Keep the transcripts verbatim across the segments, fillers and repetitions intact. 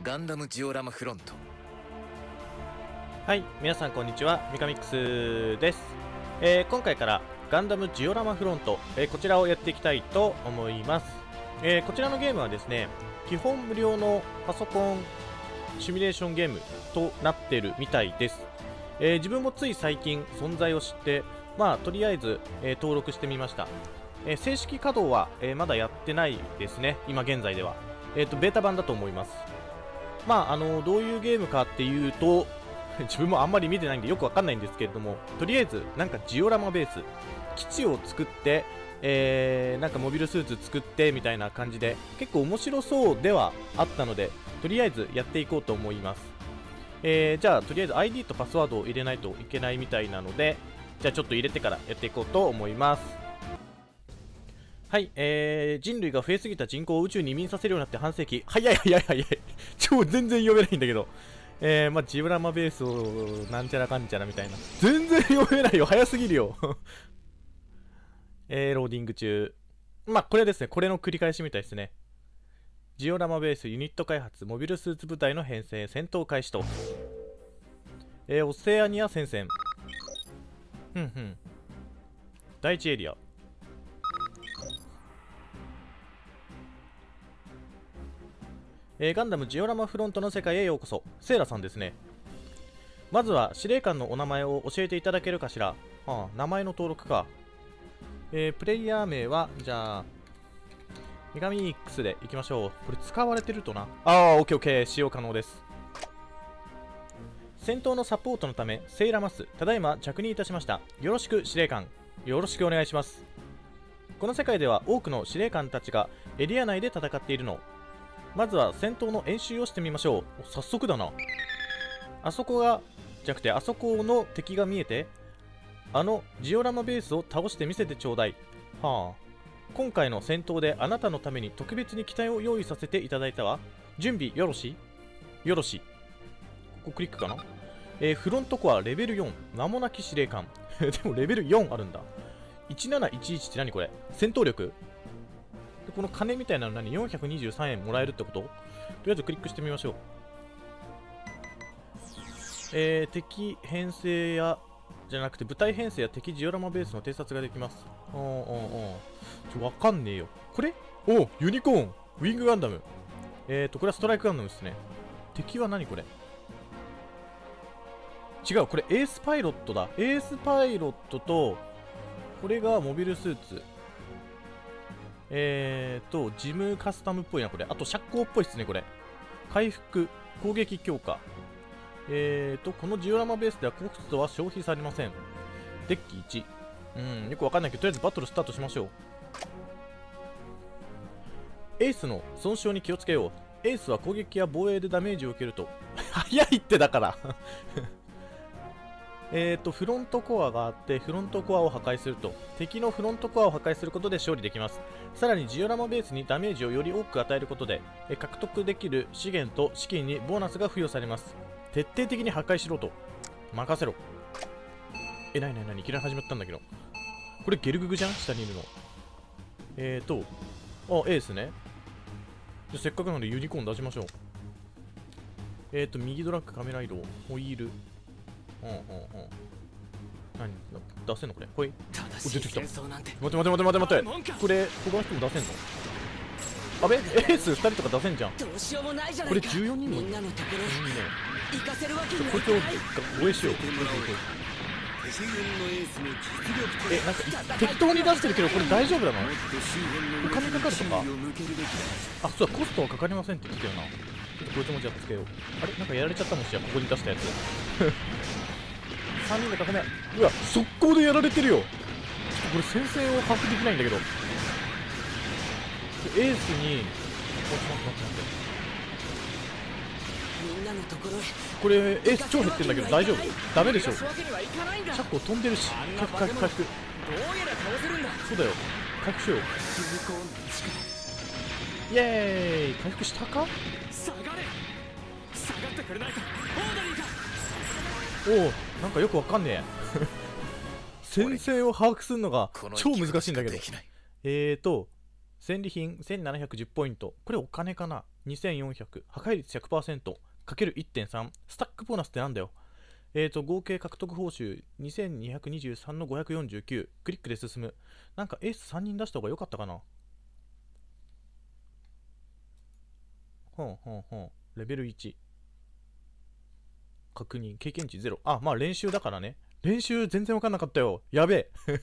ガンダムジオラマフロント。 はい、皆さんこんにちは、ミカミックスです。えー、今回からガンダムジオラマフロント、えー、こちらをやっていきたいと思います。えー、こちらのゲームはですね、基本無料のパソコンシミュレーションゲームとなっているみたいです。えー、自分もつい最近存在を知って、まあとりあえず、えー、登録してみました。えー、正式稼働は、えー、まだやってないですね、今現在では。えーと、ベータ版だと思います。まあ、あのどういうゲームかっていうと、自分もあんまり見てないんでよくわかんないんですけれども、とりあえずなんかジオラマベース基地を作って、えー、なんかモビルスーツ作ってみたいな感じで結構面白そうではあったので、とりあえずやっていこうと思います。えー、じゃあとりあえず アイディー とパスワードを入れないといけないみたいなので、じゃあちょっと入れてからやっていこうと思います。はい、えー、人類が増えすぎた人口を宇宙に移民させるようになって半世紀。早い早い早い超全然読めないんだけど、えー、まあ、ジオラマベースをなんちゃらかんちゃらみたいな。全然読めないよ、早すぎるよえー、ローディング中。まあ、これですね、これの繰り返しみたいですね。ジオラマベースユニット開発、モビルスーツ部隊の編成、戦闘開始と。えー、オセアニア戦線。ふんふん。第一エリア。えー、ガンダムジオラマフロントの世界へようこそ。セイラさんですね。まずは司令官のお名前を教えていただけるかしら。はあ、名前の登録か。えー、プレイヤー名は、じゃあ、メガミックスでいきましょう。これ使われてるとな。ああ、オッケーオッケー、使用可能です。戦闘のサポートのため、セイラマス、ただいま着任いたしました。よろしく司令官。よろしくお願いします。この世界では多くの司令官たちがエリア内で戦っているの。まずは戦闘の演習をしてみましょう。早速だな。あそこが、じゃなくてあそこの敵が見えて、あのジオラマベースを倒してみせてちょうだい。はあ。今回の戦闘であなたのために特別に機体を用意させていただいたわ。準備よろしよろし。ここクリックかな。えー、フロントコアレベルよん。名もなき司令官。でもレベルよんあるんだ。いちなないちいちって何これ。戦闘力でこの金みたいなの何 ?よんひゃくにじゅうさんえんもらえるってこと？とりあえずクリックしてみましょう。えー、敵編成や、じゃなくて部隊編成や敵ジオラマベースの偵察ができます。おーおーおー。ちょ、わかんねえよ。これ？おユニコーンウィングガンダム。えーと、これはストライクガンダムですね。敵は何これ？違う、これエースパイロットだ。エースパイロットと、これがモビルスーツ。えーと、ジムカスタムっぽいな、これ。あと、釈光っぽいっすね、これ。回復、攻撃強化。えーと、このジオラマベースではコストは消費されません。デッキいち。うん、よくわかんないけど、とりあえずバトルスタートしましょう。エースの損傷に気をつけよう。エースは攻撃や防衛でダメージを受けると。早いってだからえーと、フロントコアがあって、フロントコアを破壊すると。敵のフロントコアを破壊することで勝利できます。さらにジオラマベースにダメージをより多く与えることで、え獲得できる資源と資金にボーナスが付与されます。徹底的に破壊しろと。任せろ。え、なになになにいきなり始まったんだけど。これゲルググじゃん下にいるの。えーと、あ、エースね。じゃ、せっかくなのでユニコーン出しましょう。えーと、右ドラッグカメラ移動、ホイール。うんうんうん。何出せんのこれ。ほい。お、出てきた。待て待て待て待て待て。これ、他の人も出せんの？あべ、エースふたりとか出せんじゃん。これじゅうよにんもいる。いいね。こいつを護衛しよう。え、なんか適当に出してるけど、これ大丈夫なの？お金かかるとか？あ、そうだ、コストはかかりませんって言ってたよな。ちょっとこいつもじゃあつけよう。あれなんかやられちゃったもんしや、ここに出したやつ。さんにんで囲め。うわ、速攻でやられてるよ。ちょっとこれ戦線を把握できないんだけど。エースに、待って待って待ってこれ、エース超減ってんだけど大丈夫？ダメでしょ。シャックを飛んでるし。回復回復回復。そうだよ。回復しよう。イエーイ。回復したか？おお、なんかよくわかんねえ戦線を把握するのが超難しいんだけど。えーと戦利品せんななひゃくじゅうポイント。これお金かな。 にせんよんひゃく、破壊率 ひゃくパーセント、かける いってんさん、スタックボーナスってなんだよ。えーと、合計獲得報酬にせんにひゃくにじゅうさんのごひゃくよんじゅうきゅう、クリックで進む。なんかエースさんにん出した方が良かったかな。ほんほんほん。レベルいち。確認。経験値ゼロ。あ、まあ練習だからね。練習全然わかんなかったよ。やべえ。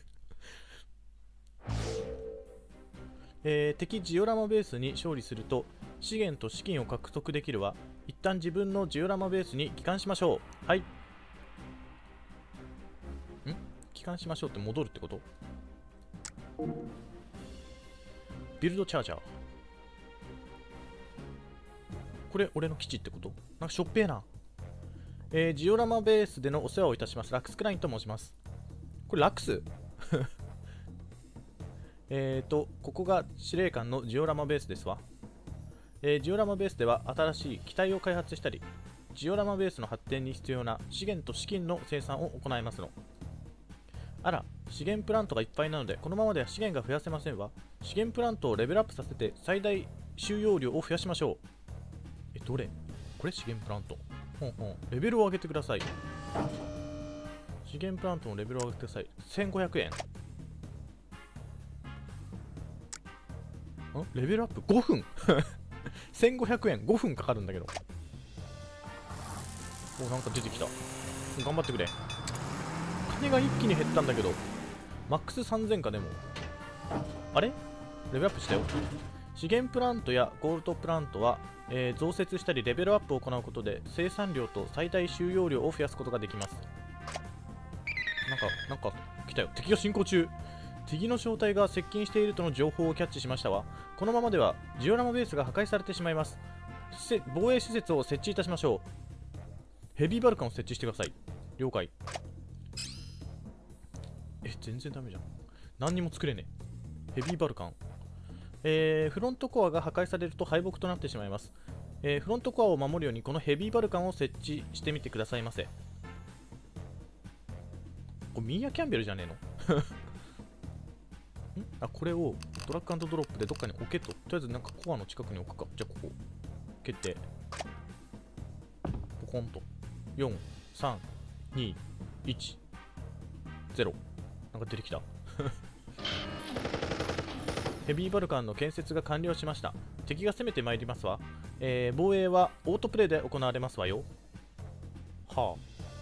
えー、敵ジオラマベースに勝利すると資源と資金を獲得できるわ。一旦自分のジオラマベースに帰還しましょう。はい。ん帰還しましょうって戻るってこと？ビルドチャージャー。これ俺の基地ってこと？なんかしょっぺーな。えー、ジオラマベースでのお世話をいたします。ラックスクラインと申します。これラックスえーと、ここが司令官のジオラマベースですわ。えー、ジオラマベースでは新しい機体を開発したり、ジオラマベースの発展に必要な資源と資金の生産を行いますの。あら、資源プラントがいっぱいなので、このままでは資源が増やせませんわ。資源プラントをレベルアップさせて最大収容量を増やしましょう。え、どれ？これ資源プラント。ほんほん。レベルを上げてください。資源プラントのレベルを上げてください。せんごひゃくえん。んレベルアップごふんせんごひゃくえんごふんかかるんだけど。お、なんか出てきた。頑張ってくれ。金が一気に減ったんだけど、マックスさんぜんか。でもあれレベルアップしたよ。資源プラントやゴールドプラントは、えー、増設したりレベルアップを行うことで生産量と最大収容量を増やすことができます。なんかなんか来たよ。敵が進行中。敵の正体が接近しているとの情報をキャッチしましたわ。このままではジオラマベースが破壊されてしまいます。防衛施設を設置いたしましょう。ヘビーバルカンを設置してください。了解。え、全然ダメじゃん。何にも作れねえ。ヘビーバルカン。えー、フロントコアが破壊されると敗北となってしまいます。えー、フロントコアを守るようにこのヘビーバルカンを設置してみてくださいませ。これミーア・キャンベルじゃねえのんあ、これをドラッグ&ドロップでどっかに置けと。とりあえずなんかコアの近くに置くか。じゃあここ。決定。ポコンと。よん、さん、に、いち、ゼロ。なんか出てきた。ヘビーバルカンの建設が完了しました。敵が攻めてまいりますわ。えー、防衛はオートプレイで行われますわよ。はあ。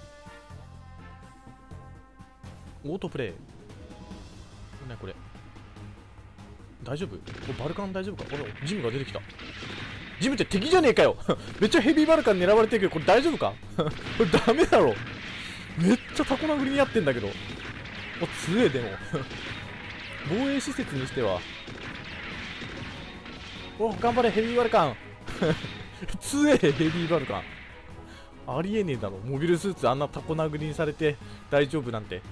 オートプレイ。何これ。大丈夫？バルカン大丈夫か？これジムが出てきた。ジムって敵じゃねえかよめっちゃヘビーバルカン狙われてるけど、これ大丈夫かこれダメだろ。めっちゃタコ殴りにやってんだけど。お、強えでも防衛施設にしては。お、頑張れヘビーバルカン強えヘビーバルカン。ありえねえだろ。モビルスーツあんなタコ殴りにされて大丈夫なんて。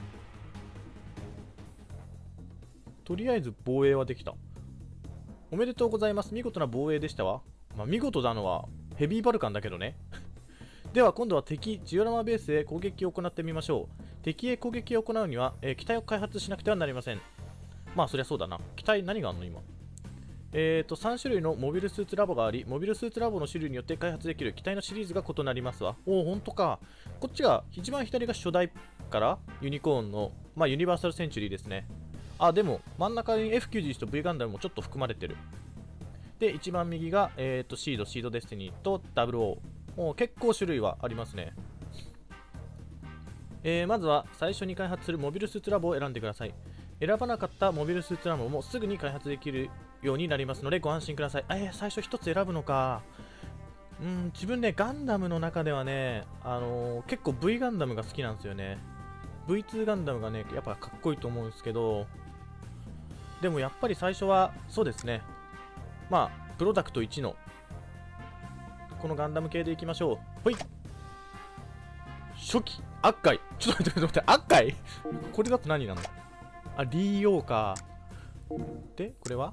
とりあえず防衛はできた。おめでとうございます。見事な防衛でしたわ。まあ、見事なのはヘビーバルカンだけどねでは今度は敵ジオラマベースへ攻撃を行ってみましょう。敵へ攻撃を行うには、えー、機体を開発しなくてはなりません。まあそりゃそうだな。機体何があんの今。えーとさん種類のモビルスーツラボがあり、モビルスーツラボの種類によって開発できる機体のシリーズが異なりますわ。おお、ほんとか。こっちが一番左が初代からユニコーンの、まあ、ユニバーサルセンチュリーですね。あ、でも真ん中に エフきゅうじゅういち と V ガンダムもちょっと含まれてる。で、一番右が、えー、とシード、シードデスティニーと ダブルオー。もう結構種類はありますね。えー、まずは最初に開発するモビルスーツラボを選んでください。選ばなかったモビルスーツラボもすぐに開発できるようになりますのでご安心ください。えー、最初一つ選ぶのか。うん、自分ね、ガンダムの中ではね、あのー、結構 V ガンダムが好きなんですよね。ブイツー ガンダムがね、やっぱかっこいいと思うんですけど、でもやっぱり最初は、そうですね。まあ、プロダクトいちの、このガンダム系でいきましょう。ほい。初期、悪海。ちょっと待って、ちょっと待って、悪海これだと何なの？あ、リーオーか。で、これは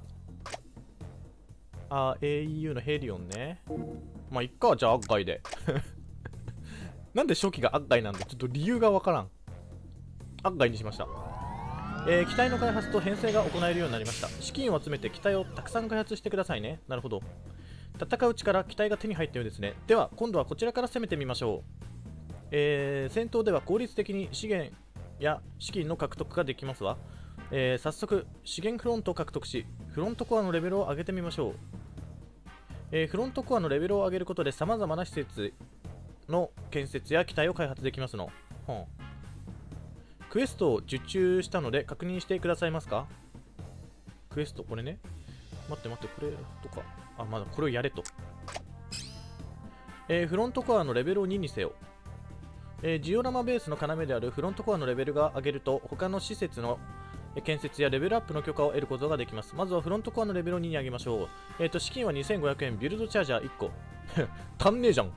あ、エーイーユー のヘリオンね。まあ、いっか、じゃあ悪海で。なんで初期が悪海なんだ？ちょっと理由がわからん。悪海にしました。えー、機体の開発と編成が行えるようになりました。資金を集めて機体をたくさん開発してくださいね。なるほど。 戦う力、機体が手に入ったようですね。では今度はこちらから攻めてみましょう。えー、戦闘では効率的に資源や資金の獲得ができますわ。えー、早速資源フロントを獲得し、フロントコアのレベルを上げてみましょう。えー、フロントコアのレベルを上げることで様々な施設の建設や機体を開発できますの。はん、クエストを受注したので確認してくださいますか。クエスト、これね。待って待って、これとか。あ、まだこれをやれと。えー、フロントコアのレベルをににせよ。えー、ジオラマベースの要であるフロントコアのレベルが上げると、他の施設の建設やレベルアップの許可を得ることができます。まずはフロントコアのレベルをにに上げましょう。えっ、ー、と、資金はにせんごひゃくえん、ビルドチャージャーいっこ。足んねえじゃん。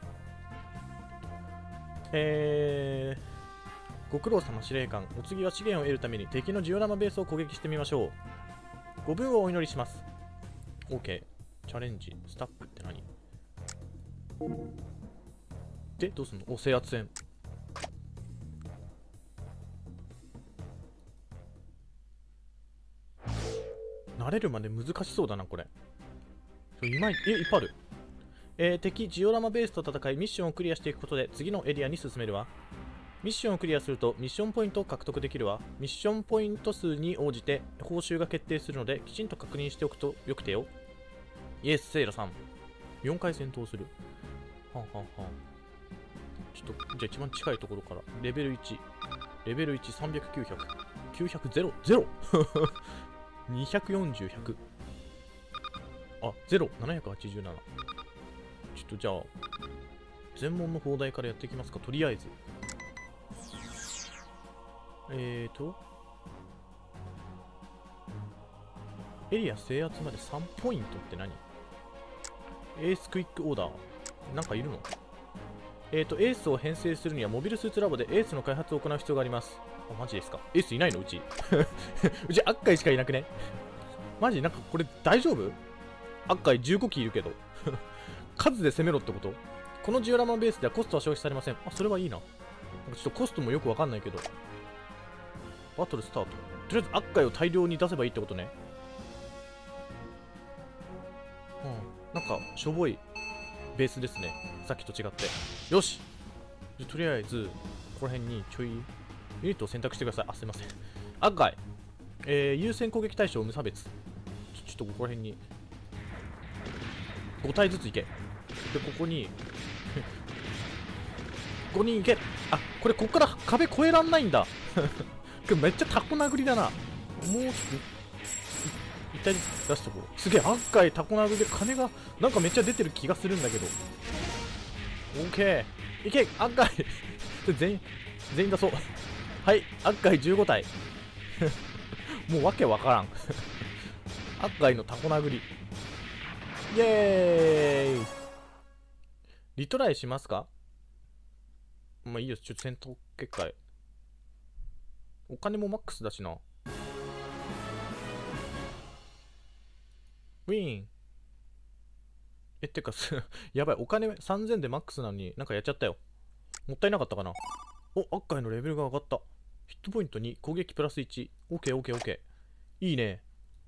えー、ご苦労様司令官。お次は資源を得るために敵のジオラマベースを攻撃してみましょう。ごぶんをお祈りします。OK。チャレンジ。スタックって何で、どうすんの。お、制圧戦。慣れるまで難しそうだな、これ。今い、え、いっぱいある。えー、敵ジオラマベースと戦いミッションをクリアしていくことで次のエリアに進めるわ。ミッションをクリアするとミッションポイントを獲得できるわ。ミッションポイント数に応じて報酬が決定するのできちんと確認しておくとよくてよ。イエス、セイラさん。よんかい戦闘する。はんはんはん。ちょっと、じゃあ一番近いところから。レベルいち。レベルいち、さんびゃく、きゅうひゃく。きゅうひゃく、ゼロ。ゼロにひゃくよんじゅう、ひゃく。あ、ゼロ、ななひゃくはちじゅうなな。ちょっとじゃあ、全問の砲台からやっていきますか、とりあえず。えーと、エリア制圧までさんポイントって何？エースクイックオーダー。なんかいるの？えーと、エースを編成するにはモビルスーツラボでエースの開発を行う必要があります。あ、マジですか？エースいないの？うちうち、アッカイしかいなくね？マジなんかこれ大丈夫？アッカイじゅうごきいるけど数で攻めろってこと？このジオラマベースではコストは消費されません。あ、それはいいな。なんかちょっとコストもよくわかんないけど。バトルスタート。とりあえずアッカイを大量に出せばいいってことね。うん。なんか、しょぼいベースですね。さっきと違って。よし！とりあえず、ここら辺にちょい、ユニットを選択してください。あ、すいません。アッカイ。えー、優先攻撃対象無差別。ちょ、ちょっとここら辺に。ご体ずついけ。で、ここに、ごにんいけ。あ、これこっから壁越えらんないんだ。めっちゃタコ殴りだな。もうちょっと、一体出しとこう。すげえ、アッカイタコ殴りで金が、なんかめっちゃ出てる気がするんだけど。オッケー。いけ、アッカイ全員、全員出そう。はい、アッカイじゅうごたい。もうわけわからん。アッカイのタコ殴り。イエーイ。リトライしますか？まあいいよ、ちょっと戦闘結界。お金もマックスだしな。ウィーン。え、ってかす、やばい、お金さんぜんでマックスなのになんかやっちゃったよ。もったいなかったかな。お、アッカイのレベルが上がった。ヒットポイントに、攻撃プラスいち。オーケーオーケーオーケー。いいね。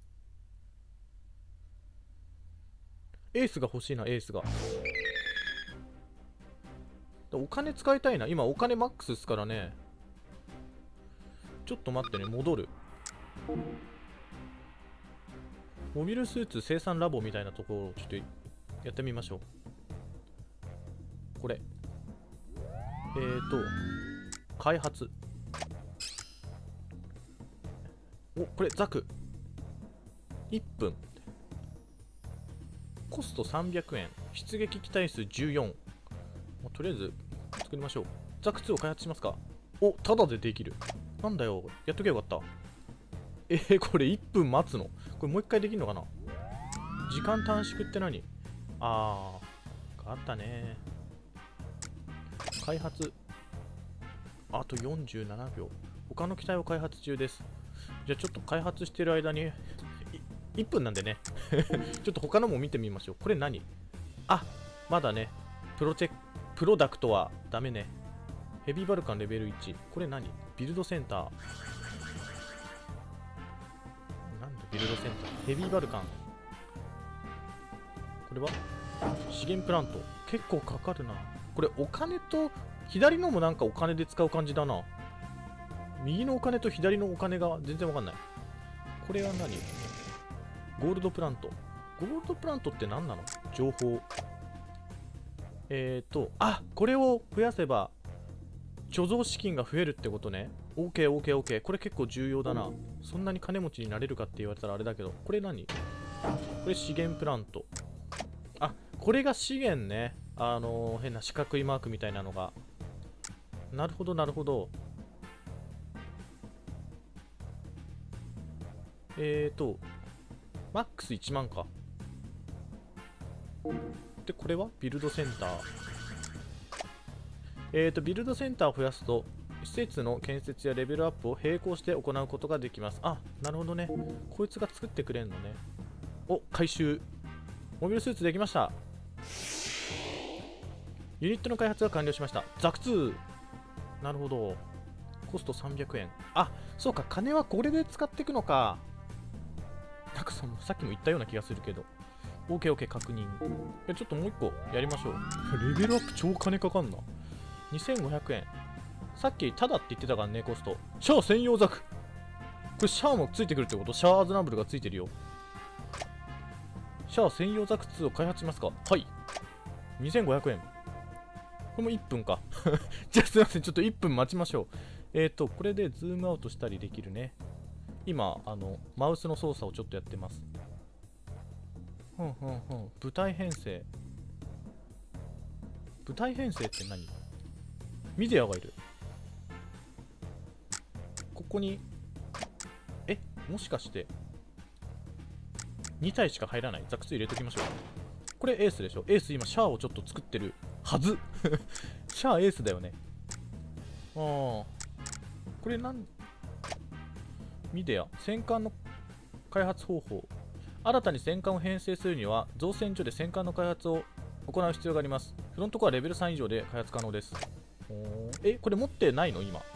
エースが欲しいな、エースが。お金使いたいな。今お金マックスですからね。ちょっと待ってね、戻る。モビルスーツ生産ラボみたいなところをちょっとやってみましょう。これ。えーと、開発。お、これザク。いっぷん。コストさんびゃくえん。出撃機体数じゅうよん。まあ、とりあえず作りましょう。ザクツーを開発しますか。お、タダでできる。なんだよ、やっとけばよかった。えー、これいっぷん待つの？これもう一回できるのかな？時間短縮って何？あー、あったね。開発。あとよんじゅうななびょう。他の機体を開発中です。じゃあちょっと開発してる間に、いっぷんなんでね。ちょっと他のも見てみましょう。これ何？あ、まだね。プロテク、プロダクトはダメね。ヘビーバルカンレベルいち。これ何？ビルドセンター。なんだビルドセンター。ヘビーバルカン。 これは資源プラント。結構かかるな。これお金と左のもなんかお金で使う感じだな。右のお金と左のお金が全然わかんない。これは何？ゴールドプラント。ゴールドプラントって何なの？情報。えーと、あ、これを増やせば貯蔵資金が増えるってことね。オーケーオーケーオーケー。これ結構重要だな。そんなに金持ちになれるかって言われたらあれだけど、これ何？これ資源プラント。あ、これが資源ね。あのー、変な四角いマークみたいなのが。なるほどなるほど。えーと、マックスいちまんか。で、これはビルドセンター。えーと、ビルドセンターを増やすと、施設の建設やレベルアップを並行して行うことができます。あ、なるほどね。こいつが作ってくれんのね。お、回収。モビルスーツできました。ユニットの開発が完了しました。ザクツー。なるほど。コストさんびゃくえん。あ、そうか。金はこれで使っていくのか。なんかその、さっきも言ったような気がするけど。オーケーオーケー 確認。ちょっともう一個やりましょう。レベルアップ超金かかんな。にせんごひゃくえん。さっきタダって言ってたからね、コスト。シャア専用ザク。これシャアもついてくるってこと？シャアアズナブルがついてるよ。シャア専用ザクツーを開発しますか？はい。にせんごひゃくえん。これもいっぷんか。じゃあすいません。ちょっといっぷん待ちましょう。えっと、これでズームアウトしたりできるね。今、あの、マウスの操作をちょっとやってます。ふんふんふん。部隊編成。部隊編成って何？ミディアがいる。ここに、え、もしかして、に体しか入らない。ザクツ入れときましょう。これエースでしょ。エース今、シャアをちょっと作ってるはず。シャアエースだよね。ああ。これなん、ミディア。戦艦の開発方法。新たに戦艦を編成するには、造船所で戦艦の開発を行う必要があります。フロントコアレベルさん以上で開発可能です。え、これ持ってないの今。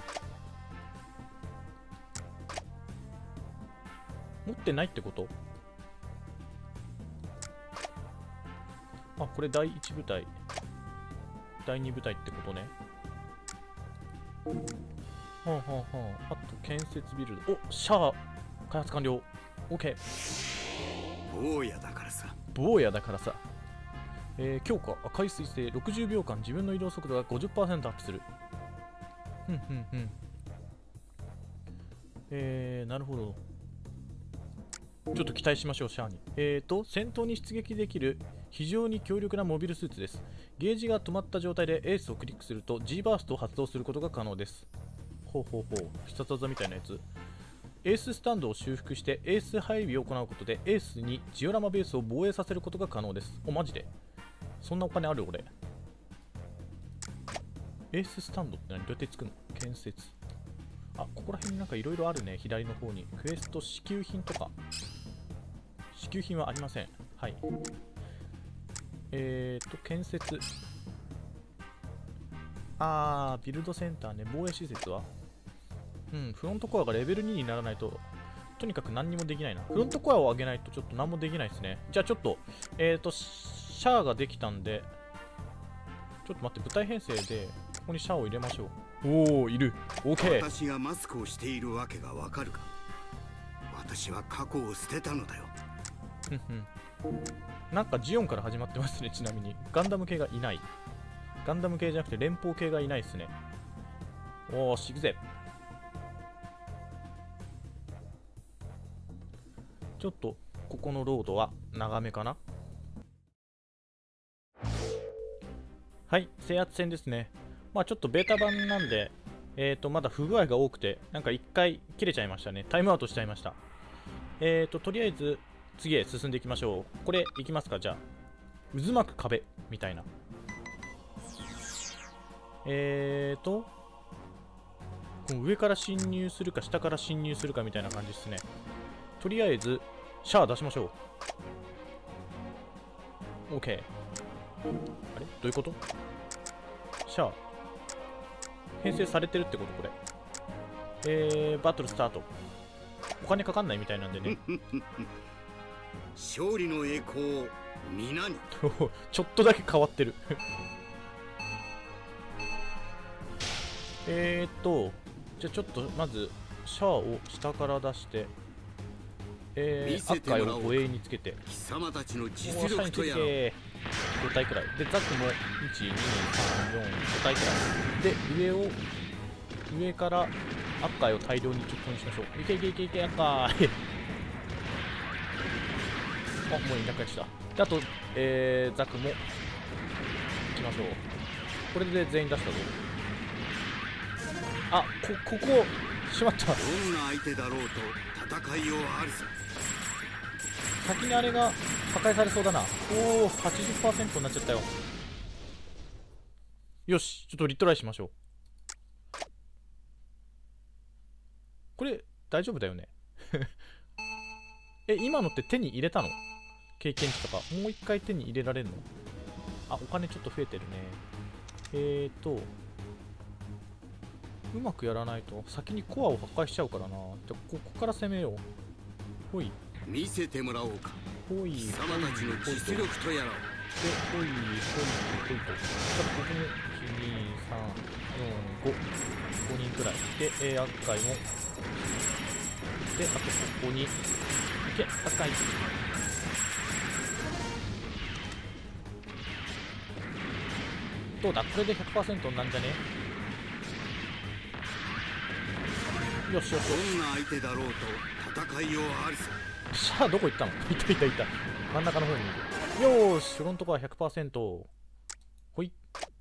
持ってないってこと？あ、これだいいち部隊。だいに部隊ってことね。はんはんはん。あと、建設ビルド。お、シャア開発完了。OK。 坊やだからさ。 坊やだからさ。えー、強化、赤い彗星、ろくじゅうびょうかん自分の移動速度が ごじゅっパーセント アップする。ふんふんふん。えー、なるほど。ちょっと期待しましょう、シャアに。えーと、戦闘に出撃できる非常に強力なモビルスーツです。ゲージが止まった状態でエースをクリックすると G バーストを発動することが可能です。ほうほうほう。必殺技みたいなやつ。エーススタンドを修復してエース配備を行うことでエースにジオラマベースを防衛させることが可能です。お、マジでそんなお金ある俺。エーススタンドって何？どうやって作るの？建設。あ、ここら辺になんかいろいろあるね。左の方に。クエスト支給品とか。支給品はありません。はい。えーと、建設。あー、ビルドセンターね。防衛施設はうん、フロントコアがレベルににならないと、とにかく何にもできないな。フロントコアを上げないとちょっと何もできないですね。じゃあちょっと、えーと、シャアができたんで、ちょっと待って、部隊編成で、ここにシャアを入れましょう。おー、いる。OK。 私がマスクをしているわけがわかるか。私は過去を捨てたのだよ。 ふんふん。なんかジオンから始まってますね、ちなみに。ガンダム系がいない。ガンダム系じゃなくて連邦系がいないですね。おー、しくぜ。ちょっと、ここのロードは長めかな。はい、制圧戦ですね。まあちょっとベータ版なんで、えっと、まだ不具合が多くて、なんか一回切れちゃいましたね。タイムアウトしちゃいました。えっと、とりあえず、次へ進んでいきましょう。これ、いきますか、じゃあ。渦巻く壁、みたいな。えーと、この上から侵入するか、下から侵入するかみたいな感じですね。とりあえず、シャア出しましょう。OK。あれどういうこと？シャア。編成されてるってことこれ。えー、バトルスタート。お金かかんないみたいなんでね。 勝利の栄光を皆に。 ちょっとだけ変わってるえーっとじゃあちょっとまずシャアを下から出して、えー、赤いを護衛につけて、 貴様たちのお実ー、下につい力とやら。 てご体くらいで、ザクもいちにさんよんご体くらいで、上を上から赤いを大量に直投にしましょう。いけいけいけいけ、赤いあ、もういなくなっちゃった。であと、えー、ザクもいきましょう。これで全員出したぞ。あ、こ、ここしまった。 どんな相手だろうと戦いをあるさ。 先にあれが破壊されそうだな。おお、はちじゅっパーセント になっちゃったよ。よし、ちょっとリトライしましょう。これ大丈夫だよねえ、今のって手に入れたの？経験値とかもう一回手に入れられるの？あ、お金ちょっと増えてるね。えーとうまくやらないと先にコアを破壊しちゃうからな。じゃあここから攻めよう。ほい見せてもらおうか。 ほい、 貴様たちの実力とやらを。 で、ほい、ほい、ほいと。じゃあ、ここに、いち、に、さん、よん、ご、ごにんくらい。で、えー、赤いも。で、あとここに、いけ、赤い。どうだ、これで ひゃくパーセント なんじゃね？よしよしよし。 どんな相手だろうと戦いをあるさ。 シャアどこ行ったの？いたいたいた。真ん中の方にいる。よーし、フロントコア ひゃくパーセント。ほい。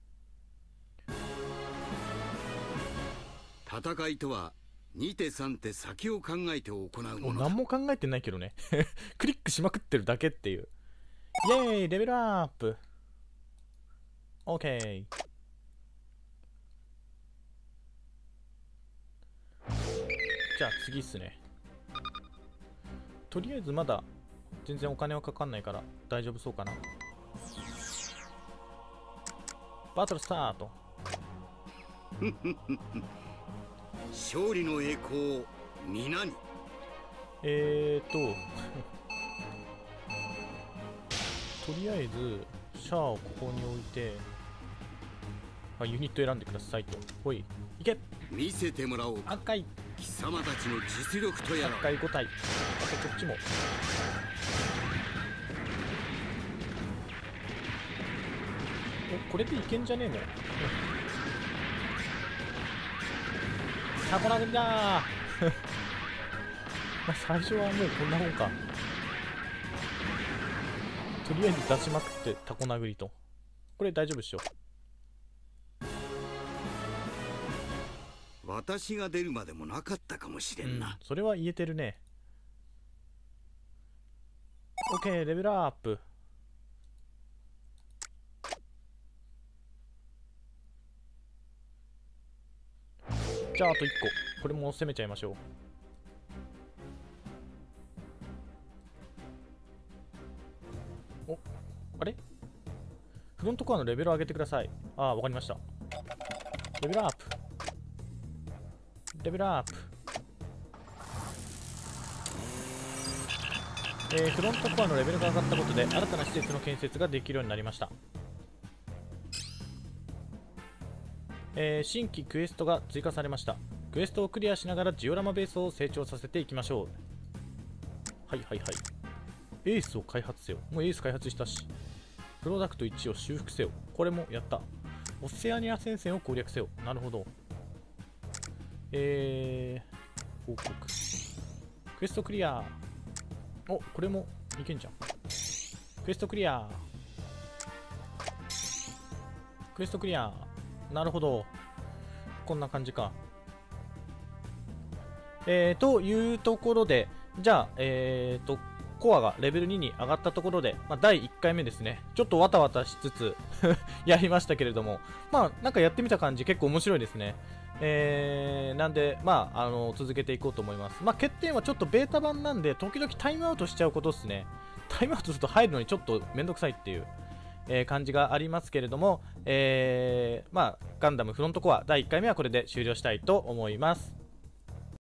戦いとはに手さん手先を考えて行うものだ。 何も考えてないけどねクリックしまくってるだけっていう。イエーイ、レベルアップ。オーケー。じゃあ次っすね。とりあえずまだ全然お金はかかんないから大丈夫そうかな。バトルスタート勝利の栄光を皆に。 えーととりあえずシャアをここに置いて、あ、ユニット選んでくださいと。ほい、いけ。 見せてもらおうか。 赤い貴様たちの実力とやらを。 赤いご体。あとこっちも。お、これでいけんじゃねえの。タコ殴りだーまあ最初はもうこんなもんか。とりあえず出しまくってタコ殴りと。これ大丈夫っしょ。 私が出るまでもなかったかもしれんな、 うん、それは言えてるね。 OK、 レベルアップ。じゃああといっこ、これも攻めちゃいましょう。お、あれフロントコアのレベルを上げてください。ああ、わかりました。レベルアップ、レベルアップ。えー、フロントコアのレベルが上がったことで新たな施設の建設ができるようになりました。えー、新規クエストが追加されました。クエストをクリアしながらジオラマベースを成長させていきましょう。はいはいはい。エースを開発せよ。もうエース開発したし。プロダクトいちを修復せよ。これもやった。オセアニア戦線を攻略せよ。なるほど。えー、報告。クエストクリア。お、これもいけんじゃん。クエストクリア。クエストクリア。なるほど。こんな感じか。えー、というところで、じゃあ、えーと、コアがレベルにに上がったところで、まあ、だいいっかいめですね。ちょっとわたわたしつつやりましたけれども、まあ、なんかやってみた感じ結構面白いですね。えー、なんで、まあ、あの、続けていこうと思います。まあ、欠点はちょっとベータ版なんで、時々タイムアウトしちゃうことですね。タイムアウトすると入るのにちょっとめんどくさいっていう、えー、感じがありますけれども、えー、まあ、ガンダムフロントコアだいいっかいめはこれで終了したいと思います。